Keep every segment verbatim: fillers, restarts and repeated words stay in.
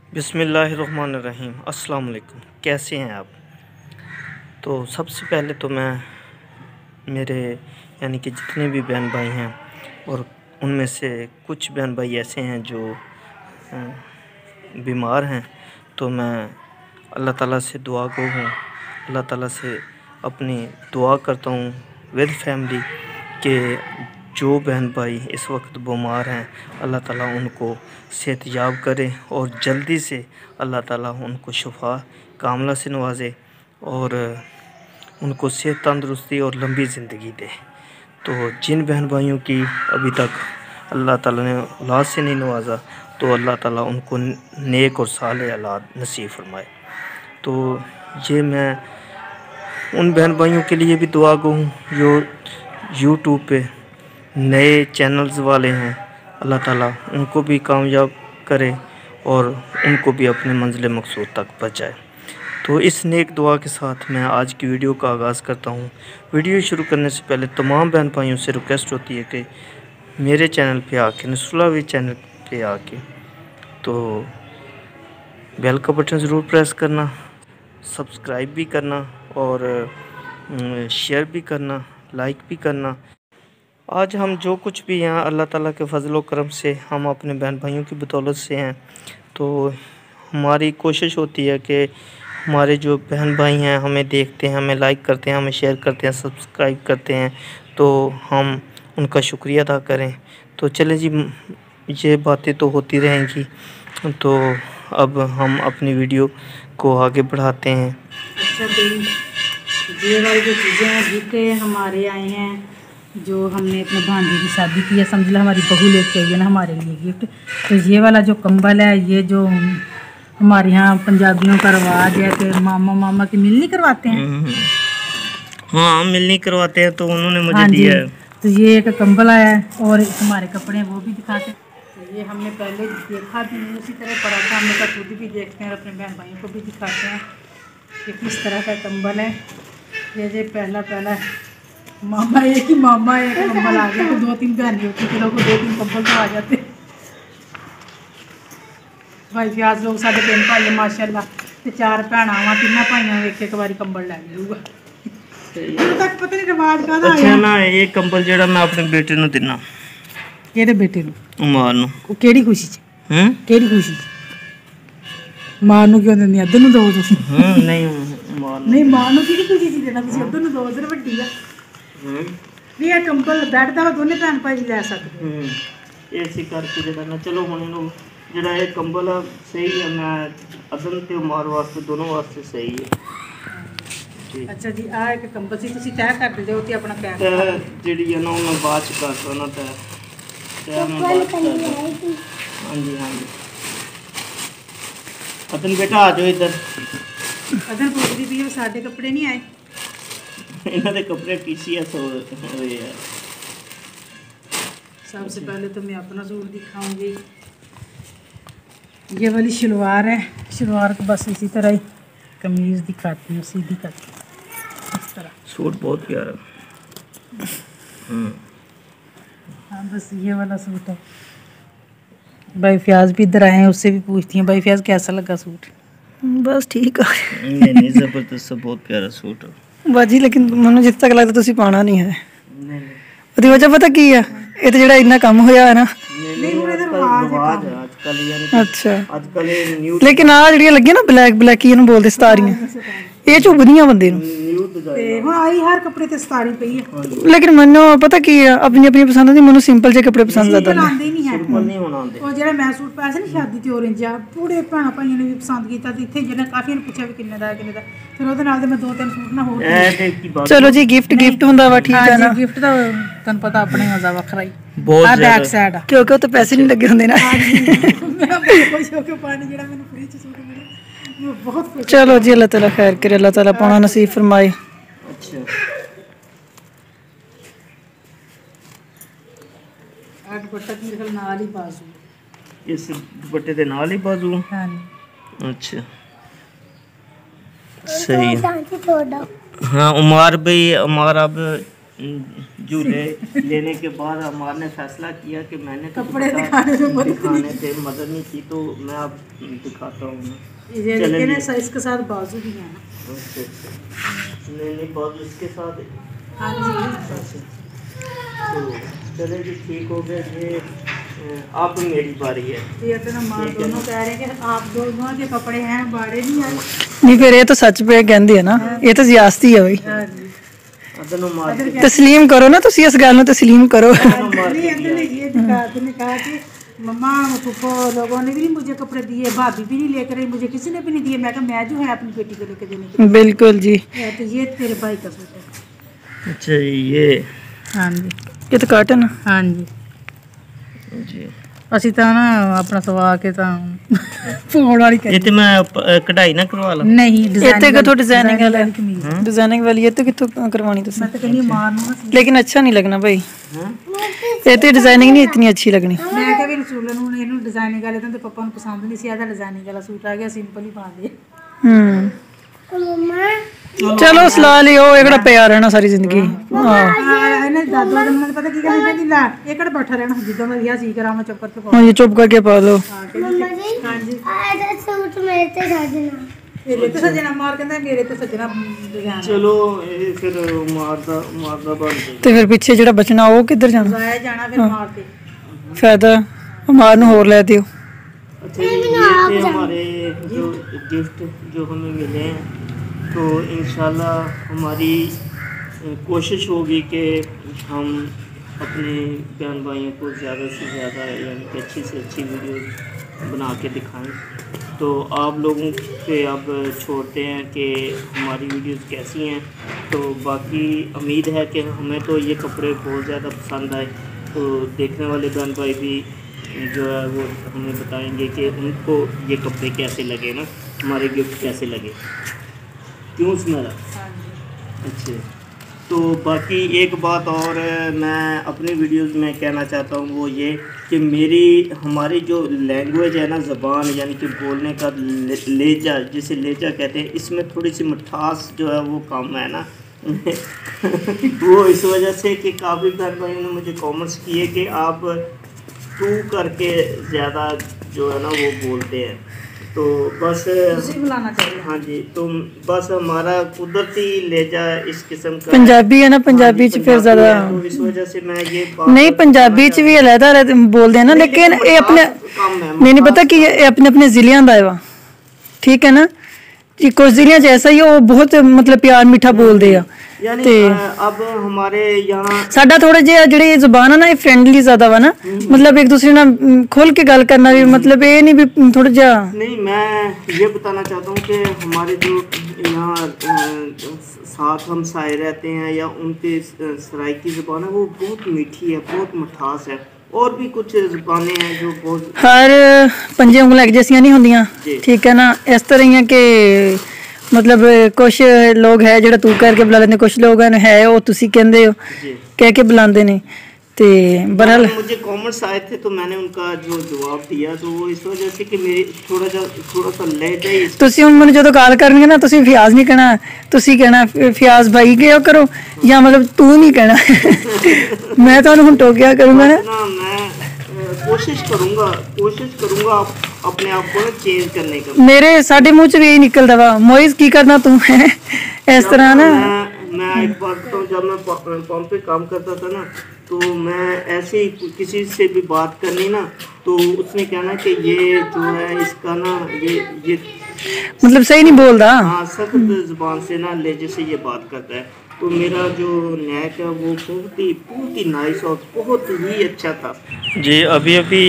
बिस्मिल्लाहिर्रहमानिर्रहीम। अस्सलाम वालेकुम। कैसे हैं आप? तो सबसे पहले तो मैं मेरे यानी कि जितने भी बहन भाई हैं और उनमें से कुछ बहन भाई ऐसे हैं जो बीमार हैं, तो मैं अल्लाह ताला से दुआ गो हूँ। अल्लाह ताला से अपनी दुआ करता हूँ विद फैमिली के जो बहन भाई इस वक्त बीमार हैं, अल्लाह ताला उनको सेहतयाब करे और जल्दी से अल्लाह ताला उनको शिफा कामला से नवाजे और उनको सेहत तंदुरुस्ती और लंबी ज़िंदगी दे। तो जिन बहन भाइयों की अभी तक अल्लाह ताला ने औलाद से नहीं नवाजा, तो अल्लाह ताला उनको नेक और साले औलाद नसीब फरमाए। तो ये मैं उन बहन भाइयों के लिए भी दुआ गो हूँ जो यूट्यूब पे नए चैनल्स वाले हैं, अल्लाह ताला उनको भी कामयाब करे और उनको भी अपने मंजिल मकसूद तक पहुंचाए। तो इस नेक दुआ के साथ मैं आज की वीडियो का आगाज़ करता हूं। वीडियो शुरू करने से पहले तमाम बहन भाइयों से रिक्वेस्ट होती है कि मेरे चैनल पे आके नसरुल्लाह चैनल पे आके तो बेल का बटन ज़रूर प्रेस करना, सब्सक्राइब भी करना और शेयर भी करना, लाइक भी करना। आज हम जो कुछ भी यहाँ अल्लाह ताला के फजल करम से हम अपने बहन भाइयों की बदौलत से हैं, तो हमारी कोशिश होती है कि हमारे जो बहन भाई हैं हमें देखते हैं, हमें लाइक करते हैं, हमें शेयर करते हैं, सब्सक्राइब करते हैं, तो हम उनका शुक्रिया अदा करें। तो चले जी, ये बातें तो होती रहेंगी। तो अब हम अपनी वीडियो को आगे बढ़ाते हैं। अच्छा भाई, ये वाली जो चीज़ें हैं जूते हमारे आए हैं जो हमने अपने भांजे की शादी की है, समझ लो हमारी बहू लेके आई है ना हमारे लिए गिफ्ट। तो ये वाला जो कंबल है, ये जो हमारे यहाँ पंजाबियों का रवाज है कि मामा मामा की मिलनी करवाते हैं। हाँ, मिलनी करवाते हैं, तो उन्होंने मुझे हाँ दिया है। तो ये एक कंबल आया है और हमारे कपड़े वो भी दिखाते। तो ये हमने पहले देखा भी नहीं, उसी तरह पड़ा था, हमने कहा खुद भी देखते हैं और अपने बहन भाइयों को भी दिखाते हैं कि किस तरह का कंबल है। ये जो पहला पहला मामा एक ही मामा एक कंबल आ गया, तो दो तीन बहन होती थी, लोगों को दो तीन कंबल तो आ जाते। भाई फ्याज लोग साढ़े तीन भाई माशाल्लाह, तो चार भैन वहाँ तीनों भाइयों एक एक बारी कंबल लै लूगा। तक पता नहीं रिवाज का अच्छा ना, ये कंबल जेड़ा मैं अपने बेटे नु दिना। केड़े बेटे नु? उमर नु। केड़ी खुशी च? हैं? केड़ी खुशी च? मां नु क्यों दिंदी? अदर नु दो तुसी। हां नहीं मां नहीं, मां नु की खुशी च देना, तुसी अदर नु दो, अदर वड्डी आ। भी ये कंबल बैठ दा दोने भैन भाई ले सकदे। हम्म ऐसी करके जेड़ा ना, चलो हुन इनु जेड़ा ये कंबल है सही है, मैं अदन ते उमर वास्ते दोनों वास्ते सही है। अच्छा जी, आ एक कंबल सी तुसी तय कर दिओ ते अपना पैक कर जेड़ी है ना मैं बाद च करदा ना तय तय मैं बाद च करदा। हां जी हां जी। अदन बेटा आ जाओ इधर। अदन पूछदी भी है साडे कपड़े नहीं आए। इन्हां दे कपड़े टीसीएस हो रहे हैं। सबसे पहले तो मैं अपना सूट दिखाऊंगी। ये वाली शलवार है, शलवार को बस इसी तरह ही कमीज दिखाती हूँ सीधी करके, इस तरह। सूट बहुत प्यारा। हम्म हाँ बस ये वाला सूट है। भाई फ्याज भी इधर आए हैं, उससे भी पूछती हैं भाई फ्याज कैसा लगा सूट? बस ठीक है। नहीं नहीं जबरदस्त, बहुत प्यारा सूट है बाजी, लेकिन मैंने जित तक लगता तुसी पाना नहीं है। नहीं ਉਹਦੀ ਵਜ੍ਹਾ ਪਤਾ ਕੀ ਆ? ਇਹ ਤੇ ਜਿਹੜਾ ਇੰਨਾ ਕੰਮ ਹੋਇਆ ਹੈ ਨਾ। नहीं वो रिवाज है आजकल, यानी ਅੱਛਾ आजकल ये न्यू ਲੇਕਿਨ ਆ ਜਿਹੜੀਆਂ ਲੱਗੀਆਂ ਨਾ ਬਲੈਕ ਬਲੈਕ ਹੀ ਇਹਨੂੰ ਬੋਲਦੇ ਸਤਾਰੀਆਂ, ਇਹ ਚੁੱਭਦੀਆਂ ਬੰਦੇ ਨੂੰ। न्यू ਤੇ ਹੁਣ ਆਈ ਹਰ ਕੱਪੜੇ ਤੇ ਸਤਾਰੀ ਪਈ ਹੈ। ਲੇਕਿਨ ਮੈਨੂੰ ਪਤਾ ਕੀ ਆ, ਆਪਣੀ ਆਪਣੀ ਪਸੰਦ ਦੀ, ਮੈਨੂੰ ਸਿੰਪਲ ਜਿਹੇ ਕੱਪੜੇ ਪਸੰਦ ਜ਼ਿਆਦਾ ਨੇ। ਆਉਂਦੇ ਨਹੀਂ ਹੈ सिंपल नहीं होना आंदे। ਉਹ ਜਿਹੜਾ ਮੈਂ ਸੂਟ ਪਾਇਆ ਸੀ ਨਾ ਸ਼ਾਦੀ ਤੇ orange ਆ, ਪੂਰੇ ਭੈਣਾਂ ਭਾਈਆਂ ਨੇ ਵੀ ਪਸੰਦ ਕੀਤਾ ਤੇ ਇੱਥੇ ਜਿਹਨੇ ਕਾਫੀ ਨੇ ਪੁੱਛਿਆ ਵੀ ਕਿੰਨੇ ਦਾ ਕਿੰਨੇ ਦਾ, ਫਿਰ ਉਹਦੇ ਨਾਲ ਦੇ ਮੈਂ ਦੋ ਤਿੰਨ ਸੂਟ ਨਾ ਹੋਰ ए देख की बात। ਚਲੋ ਜੀ, ਗਿਫਟ ਗਿਫਟ ਹੁੰਦਾ ਵਾ, ਠੀਕ ਹੈ ਨਾ। ਗਿਫਟ ਦਾ ਤੁਹਾਨੂੰ ਪਤਾ ਆਪਣੇ ਮਜ਼ਾ ਵੱਖਰਾ ਹੀ। बहुत ਆ ज्यादा ਬੈਕ ਸਾਈਡ ਆ, ਕਿਉਂਕਿ ਉਹ ਤੇ ਪੈਸੇ ਨਹੀਂ ਲੱਗੇ ਹੁੰਦੇ ਨਾ। ਮੈਂ ਬਹੁਤ ਖੁਸ਼ ਹੋ ਕੇ ਪਾਣੀ ਜਿਹੜਾ ਮੈਨੂੰ ਫ੍ਰੀ ਚ ਸੂਟ ਮਿਲਿਆ, ਮੈਂ ਬਹੁਤ ਖੁਸ਼। ਚਲੋ ਜੀ, ਅੱਲਾਹ ਤਾਲਾ ਖੈਰ ਕਰੇ, ਅੱਲਾਹ ਤਾਲਾ ਪਾਉਣਾ ਨਸੀਬ ਫਰਮਾਏ। अच्छा ਆ ਦੁਪੱਟਾ ਮੇਰੇ ਕੋਲ ਨਾਲ ਹੀ ਬਾਜ਼ੂ। इस दुपट्टे दे नाल ही बाजू। ਹਾਂ अच्छा सही है। हाँ उमर भाई, उमर अब झूले लेने के बाद हमारे ने फैसला किया कि मैंने तो कपड़े दिखाने से मदद दिखाने थे मदद नहीं की, तो मैं अब दिखाता हूँ। ये चलें देखिए ना, जी। इसके साथ बाजू भी है ना। अच्छा, अच्छा। नहीं नहीं बाजू इसके साथ है। हाँ जी। अच्छा, तो चले जी, ठीक हो गया। ये अब मेरी बारी है। ये तो ना माँ ठीक है। दोनों कह रहे हैं कि आप दोनों के कपड़े हैं, बाड़े नहीं आए। नहीं फिर ये तो सच पे कहंदे है ना, ये तो जियासती है भाई। हाँ जी। अदनों मार के तस्लीम करो ना, तुसी इस गल नु तस्लीम करो। अदनों मार नहीं, के अंकल दिया। ने ये दिखा ने कहा कि मम्मा फूफो लोगों ने भी नहीं मुझे कपड़े दिए, भाभी भी नहीं लेकर आई, मुझे किसी ने भी नहीं दिए। मैं कहा मैं जो है अपनी बेटी को लेकर देने के बिल्कुल जी। लिए। तो ये तेरे भाई का सूट है। अच्छा ये हाँ जी। ये तो काटन है। हाँ जी। जी ਅਸੀਂ ਤਾਂ ਨਾ ਆਪਣਾ ਸਵਾ ਕੇ ਤਾਂ ਪਾਉਣ ਵਾਲੀ ਇਹ ਤੇ ਮੈਂ ਪ- ਕਢਾਈ ਨਾ ਕਰਵਾ ਲਾਂ। ਨਹੀਂ ਇੱਥੇ ਕਿਥੋਂ डिजाइनिंग वाला है? कमीज है। डिजाइनिंग वाली ये तो कितों करवानी तुसी? मैं तो कहनी मार ਨੂੰ ਨਾ लेकिन अच्छा नहीं लगना भाई, हाँ? ये तो डिजाइनिंग नहीं इतनी अच्छी लगनी। ਮੈਂ ਕਿਹਾ ਵੀ ਰਸੂਲ ਨੂੰ ਇਹਨੂੰ ਡਿਜ਼ਾਈਨਿੰਗ ਵਾਲੇ ਤਾਂ ਤੇ ਪਾਪਾ ਨੂੰ ਪਸੰਦ ਨਹੀਂ ਸੀ, ਆਦਾ ਡਿਜ਼ਾਈਨਿੰਗ ਵਾਲਾ ਸੂਟ ਆ ਗਿਆ, ਸਿੰਪਲ ਹੀ ਪਾ ਦੇ। हम्म चलो सला लियो, एकड़ा ਪਿਆ ਰਹਿਣਾ ਸਾਰੀ ਜ਼ਿੰਦਗੀ। ਹਾਂ ਇਹਨੇ ਦਾਦੂ ਦਾ ਮੈਨੂੰ ਪਤਾ ਕੀ ਕਹਿੰਦੀ, ਕਹਿੰਦੀ ਲੈ ਇਹ ਕਿਹੜਾ ਬੈਠਾ ਰਹਿਣਾ, ਜਿੱਦਾਂ ਦਾ ਰਿਹਾ ਸੀ ਕਰਾਂ ਮੈਂ ਚੁੱਪ ਕਰਕੇ ਪਾ। हाँ ये चुप करके पा लो। ਹਾਂਜੀ ਆਹ ਸੂਟ ਮੇਰੇ ਤੇ ਸਾਜਣਾ ਮੇਰੇ ਤੇ ਸਜਣਾ ਮਾਰ ਕਹਿੰਦਾ, ਮੇਰੇ ਤੇ ਸਜਣਾ ਡਿਜ਼ਾਈਨ ਚਲੋ ਇਹ ਫਿਰ ਮਾਰਦਾ ਮਾਰਦਾ ਬਣ ਜਾਏ। ਤੇ ਫਿਰ ਪਿੱਛੇ ਜਿਹੜਾ ਬਚਣਾ ਉਹ ਕਿੱਧਰ ਜਾਣਾ? ਲਾਇਆ ਜਾਣਾ ਫਿਰ ਮਾਰ ਕੇ। फायदा हमार ਨੂੰ ਹੋਰ ਲੈ ਦਿਓ। अच्छा ये थे हमारे जो गिफ्ट जो हमें मिले हैं, तो इंशाल्लाह हमारी अ, कोशिश होगी कि हम अपने बहन भाइयों को ज़्यादा से ज़्यादा यानी कि अच्छी से अच्छी वीडियो बना के दिखाएं। तो आप लोगों पे अब छोड़ते हैं कि हमारी वीडियोस कैसी हैं। तो बाकी उम्मीद है कि हमें तो ये कपड़े बहुत ज़्यादा पसंद आए, तो देखने वाले बहन भाई भी जो है वो हमें बताएंगे कि उनको ये कपड़े कैसे लगे ना, हमारे गिफ्ट कैसे लगे। क्यों सुनारा? अच्छा, तो बाकी एक बात और मैं अपनी वीडियोस में कहना चाहता हूँ, वो ये कि मेरी हमारी जो लैंग्वेज है ना, ज़बान यानी कि बोलने का ले- लहजा, जिसे लहजा कहते हैं, इसमें थोड़ी सी मिठास जो है वो कम है ना। वो इस वजह से कि काफ़ी बहन भाइयों ने मुझे कमेंट्स किए कि आप तू करके ज़्यादा जो है ना वो बोलते हैं। तो बस ਤੁਸੀਂ ਬੁਲਾਣਾ ਚਾਹੀਦਾ। हाँ जी, तो बस हमारा कुदरती लहजा इस किस्म का है। पंजाबी है ना, पंजाबी हाँ जी, च फिर पंजाबी ज्यादा है, तो इस वजह से मैं ये बात नहीं, पंजाबी च भी अलहदा अलहदा बोलते हैं ना, नहीं, लेकिन लेकिन ये अपने मिठास कम है, नहीं नहीं मिठास पता कि ये अपने अपने जिलियां दा है वा, ठीक है ना जी। कुछ जिलियां च ऐसा ही है, वो बहुत मतलब प्यार मीठा बोलते हैं। यानी ते अ, अब हमारे यहाँ ਸਾਡਾ ਥੋੜਾ ਜਿਹਾ ਜਿਹੜੀ ਜ਼ੁਬਾਨ ਆ ਨਾ, ਇਹ ਫ੍ਰੈਂਡਲੀ ਜ਼ਿਆਦਾ ਵਾ ਨਾ, ਮਤਲਬ ਇੱਕ ਦੂਸਰੇ ਨਾਲ ਅਮ, ਖੁੱਲ ਕੇ ਗੱਲ ਕਰਨਾ ਵੀ, ਮਤਲਬ ਇਹ ਨਹੀਂ ਵੀ ਥੋੜਾ ਜਿਹਾ। नहीं, मैं ये बताना चाहता हूँ कि हमारे जो यहाँ अ, साथ हम साए रहते हैं या उनके अ, सराइकी ज़ुबान है, वो बहुत मीठी है, बहुत मिठास है। और भी कुछ ज़ुबानें हैं जो बहुत ਹਰ ਪੰਜੇ ਉਂਗਲਾਂ ਇੱਕ ਜੈਸੀਆਂ ਨਹੀਂ ਹੁੰਦੀਆਂ, ਜੀ। ਠੀਕ ਹੈ ਨਾ। ਇਸ ਤਰ੍ਹਾਂ ਹੀ ਹੈ ਕਿ मतलब कुछ लोग है ਜਿਹੜਾ ਤੂੰ ਕਰਕੇ ਬੁਲਾ ਲੈਂਦੇ, कुछ लोग है ਉਹ ਤੁਸੀਂ ਕਹਿੰਦੇ ਹੋ, जी। ਕਹਿ ਕੇ ਬੁਲਾਉਂਦੇ ਨੇ। ਤੇ बहरहाल मुझे कमेंट्स आए थे तो मैंने उनका जो जवाब दिया, तो वो इस वजह से कि मेरी थोड़ा सा थोड़ा सा लहजा ही इस- ਤੁਸੀਂ ਹੁਣ ਮੈਨੂੰ ਜਦੋਂ ਕਾਲ ਕਰਨਗੇ ਨਾ, ਤੁਸੀਂ ਫਿਆਜ਼ ਨਹੀਂ ਕਹਿਣਾ, ਤੁਸੀਂ ਕਹਿਣਾ ਫਿ- ਫਿਆਜ਼ ਭਾਈ ਕਿਹਾ ਕਰੋ, ਜਾਂ ਮਤਲਬ ਤੂੰ ਨਹੀਂ ਕਹਿਣਾ। ਮੈਂ ਤੁਹਾਨੂੰ ਹੁਣ ਟੋਕਿਆ ਕਰੂੰਗਾ ਨਾ। ना मैं अ, कोशिश करूँगा कोशिश करूँगा आप, अपने आप को चेंज करने का। ਮੇਰੇ ਸਾਡੇ ਮੂੰਹ ਚ ਵੀ ਇਹੀ ਨਿਕਲਦਾ ਵਾ, ਮੋਇਜ਼ ਕੀ ਕਰਨਾ ਤੂੰ ਹੈ ਇਸ ਤਰ੍ਹਾਂ ਨਾ। मैं मैं एक बात बताऊँ, जब मैं प- पंप पे काम करता था ना, तो मैं ऐसे ही किसी से भी बात करनी ना, तो उसने कहना कि ये जो है इसका ना ये ये ਮਤਲਬ ਸਹੀ ਨਹੀਂ ਬੋਲਦਾ। हाँ सख्त जुबान से ना लहजे से ये बात करता है। तो मेरा जो नैक है वो बहुत ही बहुत ही नाइस और बहुत ही अच्छा था जी। अभी अभी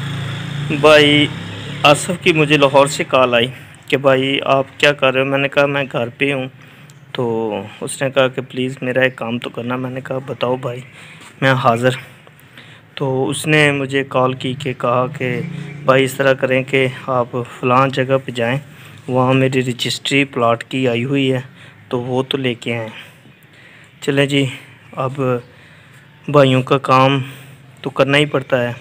भाई आसफ़ की मुझे लाहौर से कॉल आई कि भाई आप क्या कर रहे हो। मैंने कहा मैं घर पे हूँ। तो उसने कहा कि प्लीज़ मेरा एक काम तो करना। मैंने कहा बताओ भाई, मैं हाज़िर। तो उसने मुझे कॉल की के कहा कि भाई इस तरह करें कि आप फ़लाँ जगह पे जाएं, वहाँ मेरी रजिस्ट्री प्लाट की आई हुई है, तो वो तो लेके आएँ। चले जी, अब भाइयों का काम तो करना ही पड़ता है।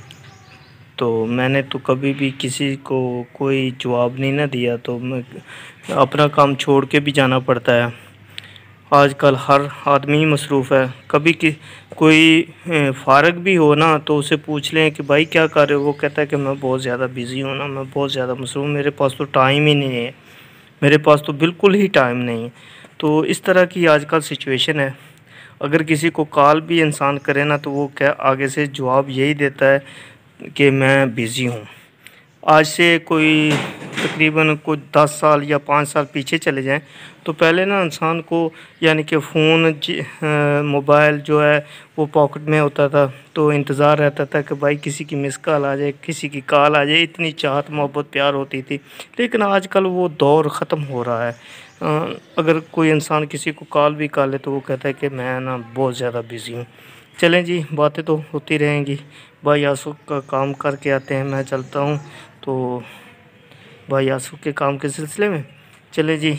तो मैंने तो कभी भी किसी को कोई जवाब नहीं ना दिया, तो मैं अपना काम छोड़ के भी जाना पड़ता है। आजकल हर आदमी मसरूफ़ है। कभी कि कोई फ़ारग भी हो ना तो उसे पूछ लें कि भाई क्या कर रहे हो, वो कहता है कि मैं बहुत ज़्यादा बिज़ी हूँ ना, मैं बहुत ज़्यादा मसरूफ़, मेरे पास तो टाइम ही नहीं है, मेरे पास तो बिल्कुल ही टाइम नहीं है। तो इस तरह की आजकल सिचुएशन है। अगर किसी को कॉल भी इंसान करे ना तो वो क्या आगे से जवाब यही देता है कि मैं बिज़ी हूँ। आज से कोई तकरीबन कुछ दस साल या पाँच साल पीछे चले जाएं तो पहले ना इंसान को यानी कि फ़ोन मोबाइल जो है वो पॉकेट में होता था तो इंतज़ार रहता था कि भाई किसी की मिस कॉल आ जाए, किसी की कॉल आ जाए, इतनी चाहत मोहब्बत प्यार होती थी। लेकिन आजकल वो दौर ख़त्म हो रहा है। अ, अगर कोई इंसान किसी को कॉल भी कर ले तो वो कहता है कि मैं ना बहुत ज़्यादा बिज़ी हूँ। चलें जी, बातें तो होती रहेंगी। भाई आंसू का काम करके आते हैं, मैं चलता हूँ। तो भाई आंसू के काम के सिलसिले में चले जी,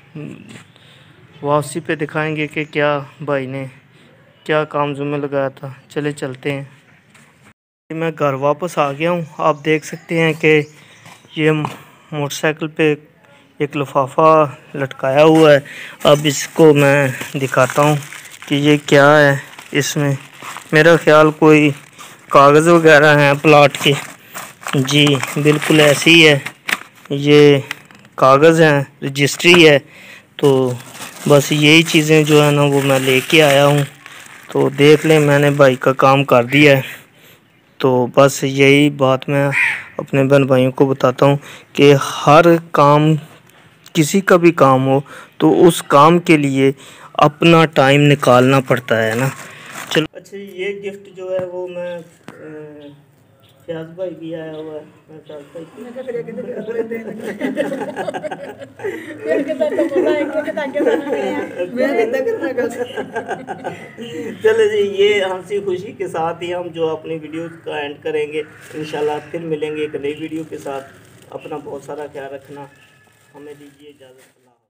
वापसी पे दिखाएंगे कि क्या भाई ने क्या काम ज़ुम्मे लगाया था। चले चलते हैं। मैं घर वापस आ गया हूँ। आप देख सकते हैं कि ये मोटरसाइकिल पे एक लिफाफा लटकाया हुआ है। अब इसको मैं दिखाता हूँ कि ये क्या है। इसमें मेरा ख्याल कोई कागज़ वगैरह हैं प्लाट के। जी बिल्कुल ऐसे ही है, ये कागज़ हैं, रजिस्ट्री है। तो बस यही चीज़ें जो है ना वो मैं लेके आया हूँ। तो देख लें मैंने भाई का काम कर दिया है। तो बस यही बात मैं अपने बहन भाइयों को बताता हूँ कि हर काम, किसी का भी काम हो तो उस काम के लिए अपना टाइम निकालना पड़ता है ना। चलो अच्छा, ये गिफ्ट जो है वो मैं फ्याज भाई भी आया हुआ है। मैं फ्याज भाई चलो जी, ये हंसी खुशी के साथ ही हम जो अपनी वीडियो का एंड करेंगे। इंशाल्लाह फिर मिलेंगे एक नई वीडियो के साथ। अपना बहुत सारा ख्याल रखना, हमें दीजिए इजाज़त।